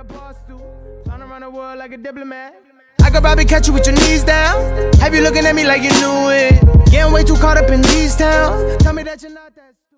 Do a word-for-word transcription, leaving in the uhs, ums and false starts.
a boss do. Trying to run the world like a diplomat. I could probably catch you with your knees down. Have you looking at me like you knew it? Getting way too caught up in these towns. Tell me that you're not that.